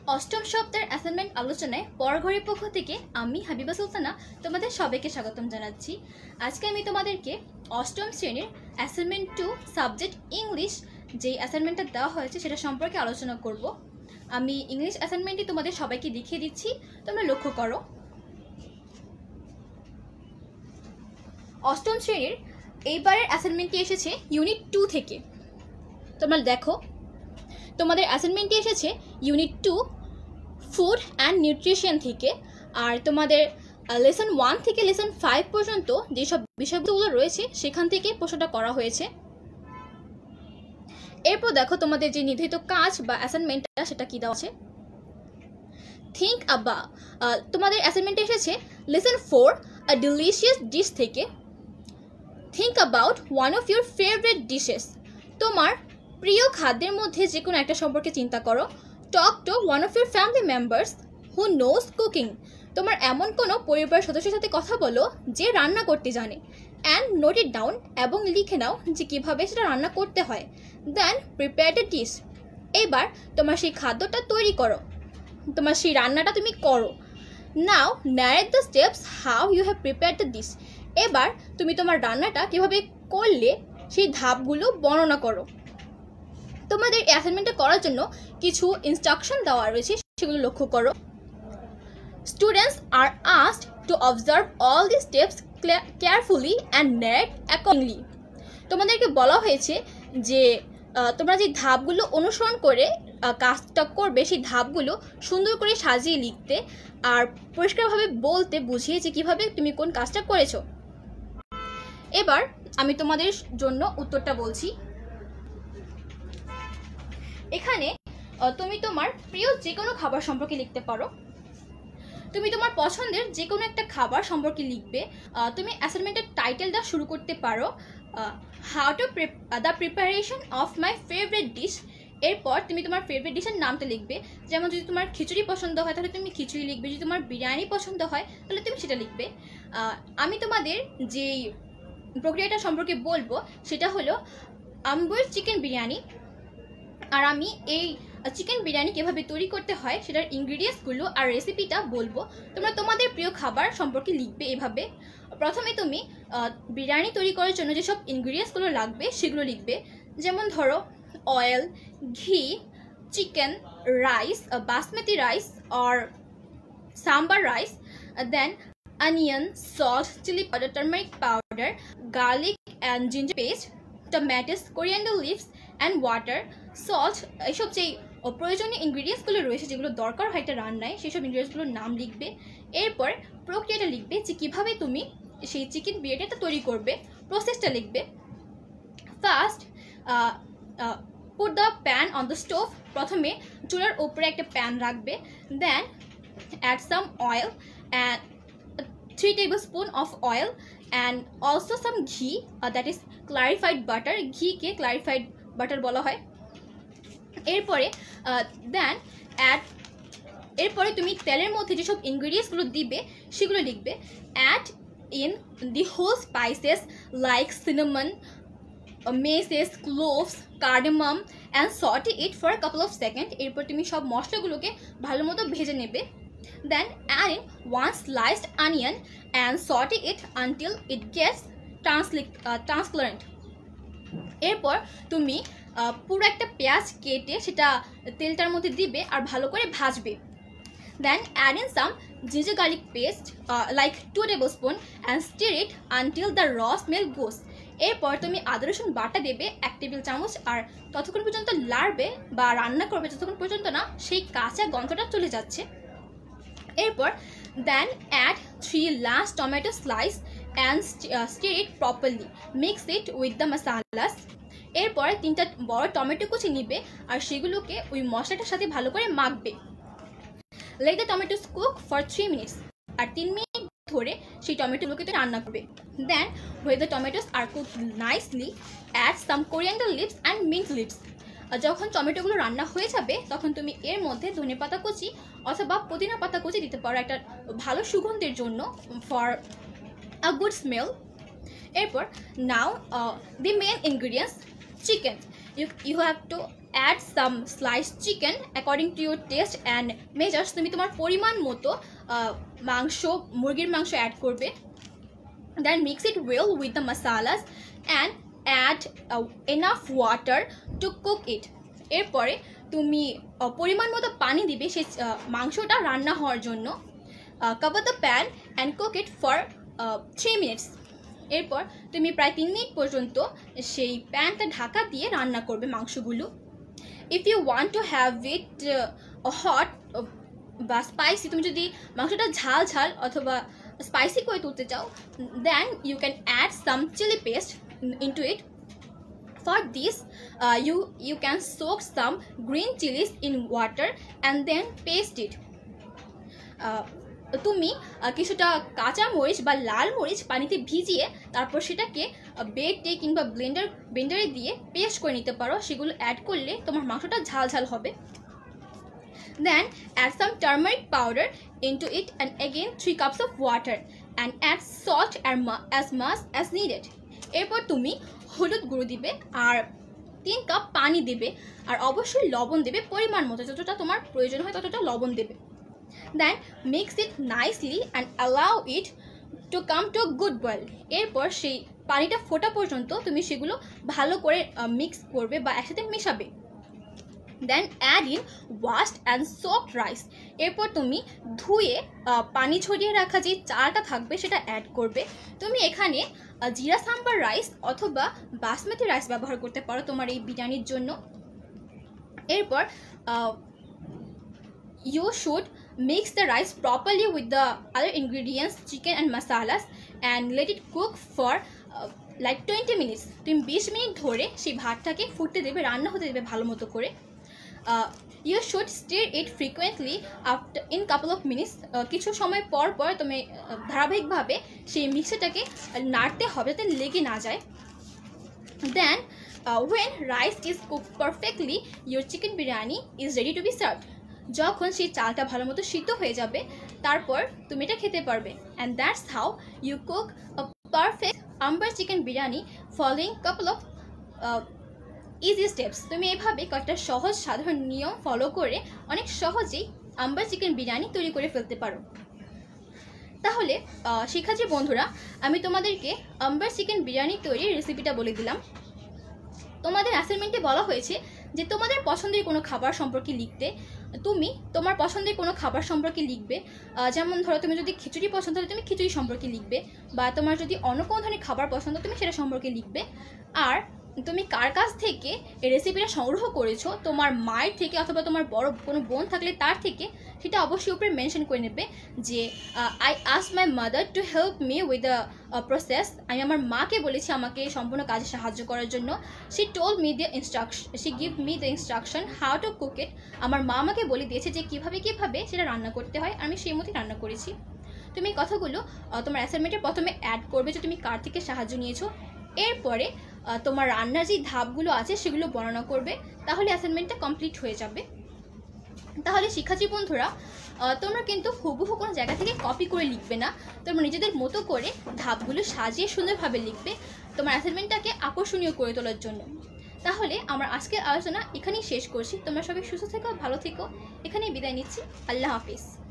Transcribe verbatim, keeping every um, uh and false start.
অষ্টম সপ্তাহের অ্যাসাইনমেন্ট আলোচনায় পরঘরের পক্ষ থেকে আমি হাবিবা সুলতানা তোমাদের সবাইকে স্বাগতম জানাচ্ছি। আজকে আমি তোমাদেরকে অষ্টম শ্রেণীর অ্যাসাইনমেন্ট টু সাবজেক্ট ইংলিশ যে অ্যাসাইনমেন্টটা দেওয়া হয়েছে সেটা সম্পর্কে আলোচনা করব। আমি ইংলিশ অ্যাসাইনমেন্টটি তোমাদের সবাইকে দেখিয়ে দিচ্ছি, তোমরা লক্ষ্য করো। অষ্টম শ্রেণীর এইবারের অ্যাসাইনমেন্টটি এসেছে ইউনিট টু থেকে। তোমরা দেখো, তোমাদের অ্যাসাইনমেন্টটি এসেছে unit two food and nutrition থেকে। আর তোমাদের লেসন ওয়ান থেকে লেসন ফাইভ পর্যন্ত যেসব বিষয়গুলো রয়েছে সেখান থেকে প্রশ্নটা করা হয়েছে। এরপর দেখো তোমাদের যে নির্ধারিত কাজ বা অ্যাসাইনমেন্টটা সেটা কি দেওয়া আছে। থিঙ্ক আবা তোমাদের অ্যাসাইনমেন্টে এসেছে lesson four a delicious dish থেকে। Think about one of your favourite dishes, তোমার প্রিয় খাদ্যের মধ্যে যে কোনো একটা সম্পর্কে চিন্তা করো। Talk to one of your family members who knows cooking, তোমার এমন কোনো পরিবারের সদস্যের সাথে কথা বলো যে রান্না করতে জানে। অ্যান্ড নোট ইট ডাউন, এবং লিখে নাও যে কীভাবে সেটা রান্না করতে হয়। দেন প্রিপেয়ার দ্য ডিশ, এবার তোমার সেই খাদ্যটা তৈরি করো, তোমার সেই রান্নাটা তুমি করো। Now narrate the steps how you have prepare the dish, এবার তুমি তোমার রান্নাটা কীভাবে করলে সেই ধাপগুলো বর্ণনা করো। তোমাদের অ্যাসাইনমেন্টটা করার জন্য কিছু ইনস্ট্রাকশন দেওয়া রয়েছে, সেগুলো লক্ষ্য করো। Students are asked to observe all the steps carefully and note accordingly, তোমাদেরকে বলা হয়েছে যে তোমরা যে ধাপগুলো অনুসরণ করে কাজটা করবে সেই ধাপগুলো সুন্দর করে সাজিয়ে লিখতে আর পরিষ্কারভাবে বলতে বুঝিয়ে যে কীভাবে তুমি কোন কাজটা করেছো। এবার আমি তোমাদের জন্য উত্তরটা বলছি। এখানে তুমি তোমার প্রিয় যে কোনো খাবার সম্পর্কে লিখতে পারো। তুমি তোমার পছন্দের যে কোনো একটা খাবার সম্পর্কে লিখবে। তুমি অ্যাসাইনমেন্টের টাইটেলটা শুরু করতে পারো how to the preparation of my favourite dish. এরপর তুমি তোমার ফেভারিট ডিশের নামটা লিখবে। যেমন যদি তোমার খিচুড়ি পছন্দ হয় তাহলে তুমি খিচুড়ি লিখবে, যদি তোমার বিরিয়ানি পছন্দ হয় তাহলে তুমি সেটা লিখবে। আমি তোমাদের যেই প্রক্রিয়াটা সম্পর্কে বলবো সেটা হলো আম্বুর চিকেন বিরিয়ানি। আর আমি এই চিকেন বিরিয়ানি কীভাবে তৈরি করতে হয় সেটার ইনগ্রিডিয়েন্টসগুলো আর রেসিপিটা বলবো। তোমরা তোমাদের প্রিয় খাবার সম্পর্কে লিখবে এভাবে। প্রথমে তুমি বিরিয়ানি তৈরি করার জন্য যেসব ইনগ্রিডিয়েন্টসগুলো লাগবে সেগুলো লিখবে। যেমন ধরো oil, ghee, chicken, rice, basmati rice or sambar rice, then onion, salt, chilli powder, turmeric powder, garlic and ginger paste, tomatoes, coriander leaves and water, salt. এইসব যেই প্রয়োজনীয় ইনগ্রিডিয়েন্টসগুলো রয়েছে যেগুলো দরকার হয় একটা রান্নায়, সেই সব ইনগ্রিডিয়েন্টসগুলোর নাম লিখবে। এরপর প্রক্রিয়াটা লিখবে যে কীভাবে তুমি সেই চিকেন বিরিয়ানিটা তৈরি করবে, প্রসেসটা লিখবে। First put the pan on the stove, প্রথমে চুলার উপরে একটা প্যান রাখবে। Then add some oil and three tablespoon of oil and also some ghee, that is clarified butter. ঘিকে ক্লারিফাইড বাটার বলা হয়। এরপরে দেন অ্যাড এরপরে তুমি তেলের মধ্যে যেসব ইনগ্রিডিয়েন্টসগুলো দিবে সেগুলো লিখবে। Add in the whole spices like cinnamon, maces, cloves, cardamom and sauté it for couple of second. এরপর তুমি সব মশলাগুলোকে ভালো মতো ভেজে নেবে। Then add in one sliced onion and sauté it until it gets transparent. এরপর তুমি পুরো একটা পেঁয়াজ কেটে সেটা তেলটার মধ্যে দিবে আর ভালো করে ভাজবে। Then add in some ginger garlic paste like two tablespoon and stir it until the raw smell goes. এরপর তুমি আদা রসুন বাটা দেবে এক টেবিল চামচ, আর ততক্ষণ পর্যন্ত লাড়বে বা রান্না করবে যতক্ষণ পর্যন্ত না সেই কাঁচা গন্ধটা চলে যাচ্ছে। এরপর then add three large tomato slice and stir it properly, mix it with the masalas. এরপর তিনটা বড় টমেটো কুচি নিবে আর সেগুলোকে ওই মশলাটার সাথে ভালো করে মাখবে। Let the tomatoes cook for three minutes, আর তিন মিনিট ধরে সেই টমেটোগুলোকে তো রান্না করবে। Then when the tomatoes are cook nicely add some coriander leaves and mint leaves. যখন টমেটোগুলো রান্না হয়ে যাবে তখন তুমি এর মধ্যে ধনে পাতা কুচি অথবা পুদিনা পাতা কুচি দিতে পারো একটা ভালো সুগন্ধের জন্য, ফর আ গুড স্মেল। এরপর now the main ingredients chicken, you you have to add some slice chicken according to your taste and measures. তুমি তোমার পরিমাণ মতো মাংস মুরগির মাংস অ্যাড করবে। Then mix it well with the masalas and add enough water to cook it. এরপরে তুমি পরিমাণ মতো পানি দিবে সেই মাংসটা রান্না হওয়ার জন্য। Cover the pan and cook it for three minutes. এরপর তুমি প্রায় তিন মিনিট পর্যন্ত সেই প্যানটা ঢাকা দিয়ে রান্না করবে মাংসগুলো। If you want to have it hot বা স্পাইসি, তুমি যদি মাংসটা ঝাল ঝাল অথবা স্পাইসি করে তুলতে চাও, then you can add some chilli paste into it. For this, uh, you you can soak some green chilies in water and then paste it. Uh, তুমি কিছুটা কাঁচা মরিচ বা লাল মরিচ পানিতে ভিজিয়ে তারপর সেটাকে বেটে কিংবা ব্লেন্ডার ব্লেন্ডারে দিয়ে পেস্ট করে নিতে পারো। সেগুলো অ্যাড করলে তোমার মাংসটা ঝাল ঝাল হবে। Then add some turmeric powder into it and again three cups of water and add salt as much as needed. এরপর তুমি হলুদ গুঁড়ো দিবে আর তিন কাপ পানি দেবে আর অবশ্যই লবণ দেবে পরিমাণ মতো, যতটা তোমার প্রয়োজন হয় ততটা লবণ দেবে। Then mix it nicely and allow it to come to good boil. এরপর সেই পানিটা ফোটা পর্যন্ত তুমি সেগুলো ভালো করে মিক্স করবে বা একসাথে মেশাবে। Then add in washed and soft rice. এরপর তুমি ধুয়ে পানি ছড়িয়ে রাখা যে চালটা থাকবে সেটা অ্যাড করবে। তুমি এখানে জিরা সাম্বার রাইস অথবা বাসমতি রাইস ব্যবহার করতে পারো তোমার এই বিরিয়ানির জন্য। এরপর you should mix the rice properly with the other ingredients chicken and masalas and let it cook for like twenty minutes. তুমি বিশ মিনিট ধরে সেই ভাতটাকে ফুটতে দেবে, রান্না হতে দেবে ভালো মতো করে। You should stir it frequently after in couple of minutes. কিছু সময় পর পর তুমি ধারাবাহিকভাবে সেই মিক্সচারটাকে নাড়তে হবে যাতে লেগে না যায়। Then when rice is cook perfectly your chicken biryani is ready to be served. যখন সেই চালটা ভালো মতো সিদ্ধ হয়ে যাবে তারপর তুমি এটা খেতে পারবে। And that's how you cook a perfect Ambur chicken biryani following couple of easy steps. তুমি এইভাবে কয়েকটা সহজ সাধারণ নিয়ম ফলো করে অনেক সহজেই আম্বার চিকেন বিরিয়ানি তৈরি করে ফেলতে পারো। তাহলে শিক্ষার্থী বন্ধুরা, আমি তোমাদেরকে আম্বার চিকেন বিরিয়ানি তৈরির রেসিপিটা বলে দিলাম। তোমাদের অ্যাসাইনমেন্টে বলা হয়েছে যে তোমাদের পছন্দের কোনো খাবার সম্পর্কে লিখতে। তুমি তোমার পছন্দের কোনো খাবার সম্পর্কে লিখবে, যেমন ধরো তুমি যদি খিচুড়ি পছন্দ হয় তুমি খিচুড়ি সম্পর্কে লিখবে, বা তোমার যদি অন্য কোনো ধরনের খাবার পছন্দ তুমি সেটা সম্পর্কে লিখবে। আর তুমি কার কাছ থেকে এই রেসিপিটা সংগ্রহ করেছো, তোমার মায়ের থেকে অথবা তোমার বড় কোনো বোন থাকলে তার থেকে, সেটা অবশ্যই উপরে মেনশন করে নেবে যে I ask my mother to help me with the process. আমি আমার মাকে বলেছি আমাকে সম্পূর্ণ কাজে সাহায্য করার জন্য। She told me the instruction she give me the instruction how to cook it. আমার মা আমাকে বলে দিয়েছে যে কীভাবে কীভাবে সেটা রান্না করতে হয়, আমি সেই মতোই রান্না করেছি। তুমি এই কথাগুলো তোমার অ্যাসাইনমেন্টের প্রথমে অ্যাড করবে যে তুমি কার থেকে সাহায্য নিয়েছো। এরপরে তোমার রান্নার যে ধাপগুলো আছে সেগুলো বর্ণনা করবে, তাহলে অ্যাসাইনমেন্টটা কমপ্লিট হয়ে যাবে। তাহলে শিক্ষার্থী বন্ধুরা, তোমরা কিন্তু হুবহু কোনো জায়গা থেকে কপি করে লিখবে না, তোমরা নিজেদের মতো করে ধাপগুলো সাজিয়ে সুন্দরভাবে লিখবে তোমার অ্যাসাইনমেন্টটাকে আকর্ষণীয় করে তোলার জন্য। তাহলে আমার আজকের আলোচনা এখানেই শেষ করছি। তোমরা সবাই সুস্থ থেকো, ভালো থেকো, এখানেই বিদায় নিচ্ছি। আল্লাহ হাফিজ।